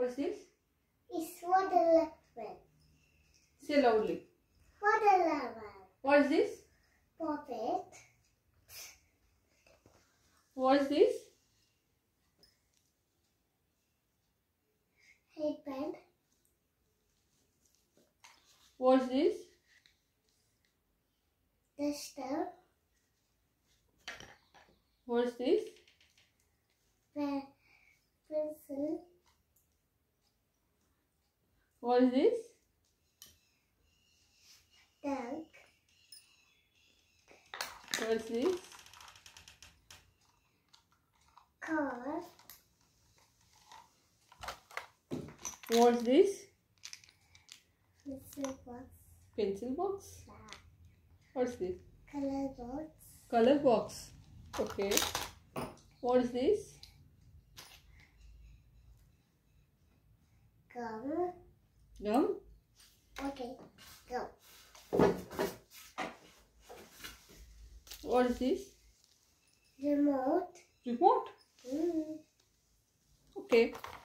What's this? It's watermelon. Say loudly. Watermelon. What's this? Puppet. What's this? Headband. What's this? Duster. What's this? Pencil. What's this? Tank. What's this? Car. What's this? Pencil box. Pencil box. What's this? Color box. Color box. Okay. What's this? Gum. Gum. Okay, go. What is this? Remote. Remote. Mm. Okay.